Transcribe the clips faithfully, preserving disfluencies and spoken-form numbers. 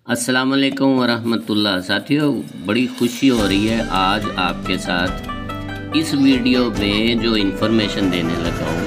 अस्सलाम वालेकुम वरहमतुल्लाह। साथियों, बड़ी खुशी हो रही है आज आपके साथ इस वीडियो में जो इन्फॉर्मेशन देने लगा हूँ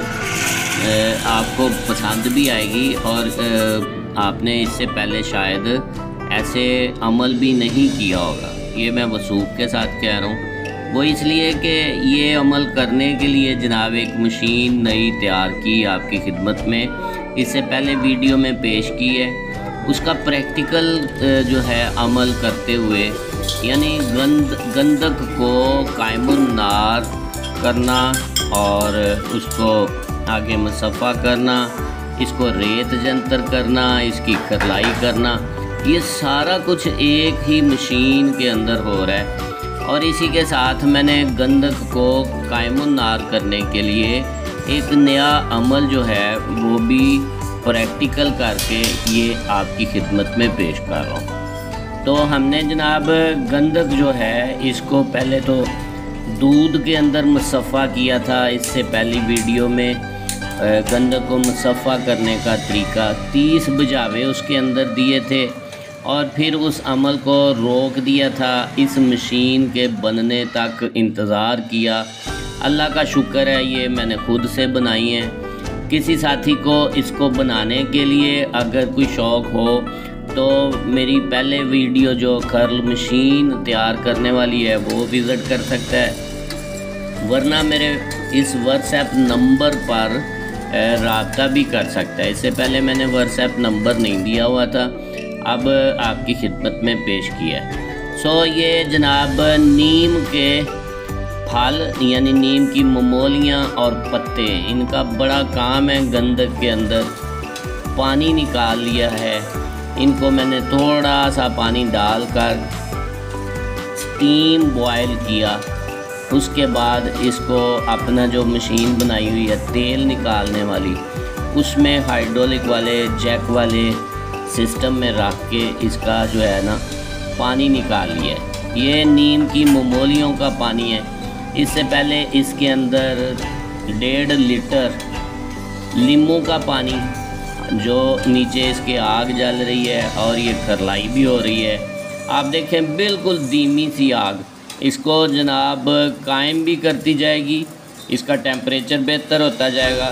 आपको पसंद भी आएगी और आपने इससे पहले शायद ऐसे अमल भी नहीं किया होगा। ये मैं वसूख के साथ कह रहा हूँ, वो इसलिए कि ये अमल करने के लिए जनाब एक मशीन नई तैयार की आपकी खिदमत में, इससे पहले वीडियो में पेश की है। उसका प्रैक्टिकल जो है अमल करते हुए, यानी गंद गंदक को कायमुन नार करना और उसको आगे मुसफ़ा करना, इसको रेत जंतर करना, इसकी करलाई करना, ये सारा कुछ एक ही मशीन के अंदर हो रहा है। और इसी के साथ मैंने गंदक को कायमुन नार करने के लिए एक नया अमल जो है वो भी प्रैक्टिकल करके ये आपकी खिदमत में पेश कर रहा हूँ। तो हमने जनाब गंदक जो है इसको पहले तो दूध के अंदर मुसफ़ा किया था। इससे पहली वीडियो में गंदक को मुसफ़ा करने का तरीका, तीस बुझावे उसके अंदर दिए थे और फिर उस अमल को रोक दिया था। इस मशीन के बनने तक इंतज़ार किया। अल्लाह का शुक्र है ये मैंने खुद से बनाई है। किसी साथी को इसको बनाने के लिए अगर कोई शौक़ हो तो मेरी पहले वीडियो जो कर्ल मशीन तैयार करने वाली है वो विज़िट कर सकता है, वरना मेरे इस व्हाट्सएप नंबर पर रब्ता भी कर सकता है। इससे पहले मैंने व्हाट्सएप नंबर नहीं दिया हुआ था, अब आपकी खिदमत में पेश किया है। सो ये जनाब नीम के फल यानी नीम की ममोलियाँ और पत्ते, इनका बड़ा काम है। गंदक के अंदर पानी निकाल लिया है, इनको मैंने थोड़ा सा पानी डालकर स्टीम बॉयल किया। उसके बाद इसको अपना जो मशीन बनाई हुई है तेल निकालने वाली, उसमें हाइड्रोलिक वाले जैक वाले सिस्टम में रख के इसका जो है ना पानी निकाल लिया है। ये नीम की ममोलियों का पानी है। इससे पहले इसके अंदर डेढ़ लीटर लीमू का पानी, जो नीचे इसके आग जल रही है और ये करलाई भी हो रही है, आप देखें बिल्कुल धीमी सी आग, इसको जनाब कायम भी करती जाएगी। इसका टेम्परेचर बेहतर होता जाएगा,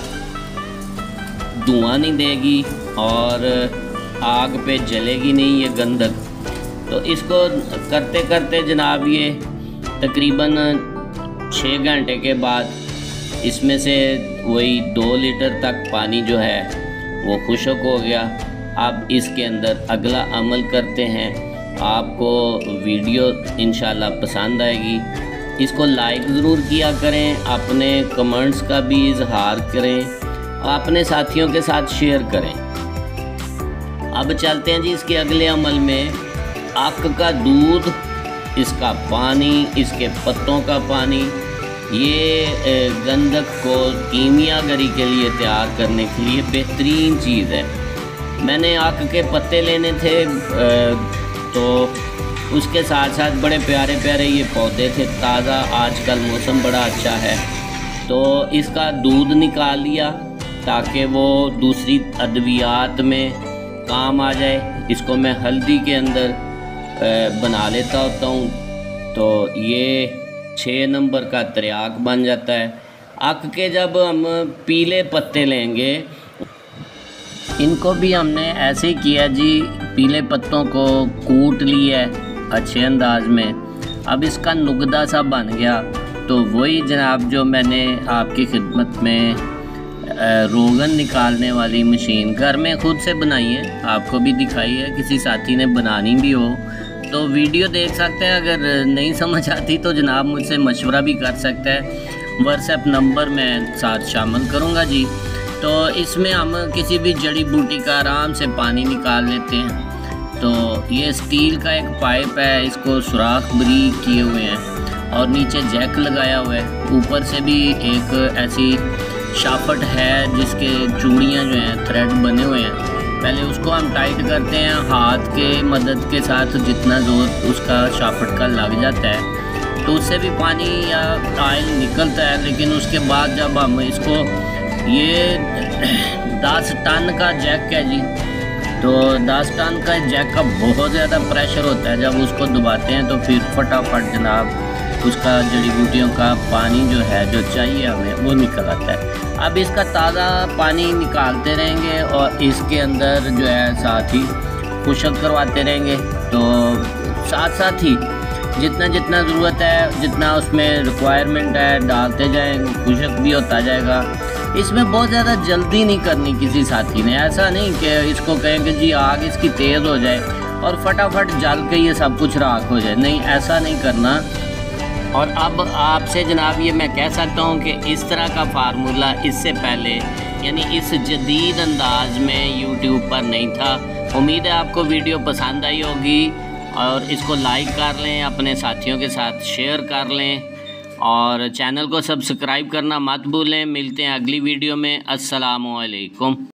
धुआं नहीं देगी और आग पे जलेगी नहीं ये गंदक। तो इसको करते करते जनाब ये तकरीबन छः घंटे के बाद इसमें से वही दो लीटर तक पानी जो है वो खुश्क हो गया। अब इसके अंदर अगला अमल करते हैं। आपको वीडियो इंशाल्लाह पसंद आएगी। इसको लाइक ज़रूर किया करें, अपने कमेंट्स का भी इजहार करें, अपने साथियों के साथ शेयर करें। अब चलते हैं जी इसके अगले अमल में। आक का दूध, इसका पानी, इसके पत्तों का पानी, ये गंदक को कीमियागरी के लिए तैयार करने के लिए बेहतरीन चीज़ है। मैंने आक के पत्ते लेने थे तो उसके साथ साथ बड़े प्यारे प्यारे ये पौधे थे ताज़ा, आजकल मौसम बड़ा अच्छा है, तो इसका दूध निकाल लिया ताकि वो दूसरी अद्वियात में काम आ जाए। इसको मैं हल्दी के अंदर बना लेता होता हूँ, तो ये छः नंबर का त्रियाक बन जाता है। आक के जब हम पीले पत्ते लेंगे, इनको भी हमने ऐसे ही किया जी, पीले पत्तों को कूट लिया अच्छे अंदाज में। अब इसका नुगदा सा बन गया, तो वही जनाब जो मैंने आपकी खिदमत में रोगन निकालने वाली मशीन घर में खुद से बनाई है, आपको भी दिखाई है। किसी साथी ने बनानी भी हो तो वीडियो देख सकते हैं, अगर नहीं समझ आती तो जनाब मुझसे मशवरा भी कर सकता है। व्हाट्सएप नंबर मैं साथ शामिल करूँगा जी। तो इसमें हम किसी भी जड़ी बूटी का आराम से पानी निकाल लेते हैं। तो ये स्टील का एक पाइप है, इसको सुराख बरीक किए हुए हैं और नीचे जैक लगाया हुआ है। ऊपर से भी एक ऐसी शाफट है जिसके चूड़ियाँ जो हैं थ्रेड बने हुए हैं। पहले उसको हम टाइट करते हैं हाथ के मदद के साथ, जितना ज़ोर उसका शाफट का लग जाता है तो उससे भी पानी या ऑयल निकलता है। लेकिन उसके बाद जब हम इसको, ये दस टन का जैक है जी, तो दास्तान का जैक का बहुत ज़्यादा प्रेशर होता है, जब उसको दबाते हैं तो फिर फटाफट जनाब उसका जड़ी बूटियों का पानी जो है जो चाहिए हमें वो निकल आता है। अब इसका ताज़ा पानी निकालते रहेंगे और इसके अंदर जो है साथ ही खुशक करवाते रहेंगे। तो साथ साथ ही जितना जितना ज़रूरत है, जितना उसमें रिक्वायरमेंट है डालते जाएँ, खुशक भी होता जाएगा। इसमें बहुत ज़्यादा जल्दी नहीं करनी किसी साथी ने, ऐसा नहीं कि इसको कहें कि जी आग इसकी तेज़ हो जाए और फटाफट जल के ये सब कुछ राख हो जाए, नहीं ऐसा नहीं करना। और अब आपसे जनाब ये मैं कह सकता हूँ कि इस तरह का फार्मूला इससे पहले यानी इस जदीद अंदाज में यूट्यूब पर नहीं था। उम्मीद है आपको वीडियो पसंद आई होगी और इसको लाइक कर लें, अपने साथियों के साथ शेयर कर लें और चैनल को सब्सक्राइब करना मत भूलें। मिलते हैं अगली वीडियो में। अस्सलामु अलैकुम।